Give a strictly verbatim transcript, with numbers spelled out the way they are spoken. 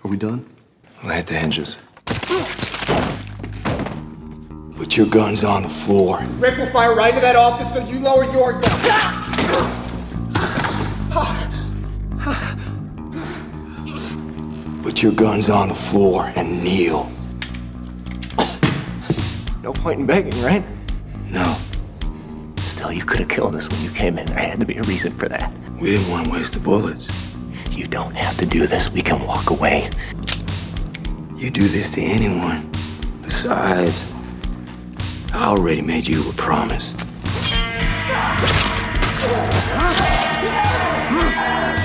Are we done? Light the hinges. Put your guns on the floor. Rick will fire right into that office, so you lower your gun. Put your guns on the floor and kneel. No point in begging, right? No, Still, you could have killed us when you came in. There had to be a reason for that. we didn't want to waste the bullets. You don't have to do this. We can walk away. You do this to anyone. Besides, I already made you a promise.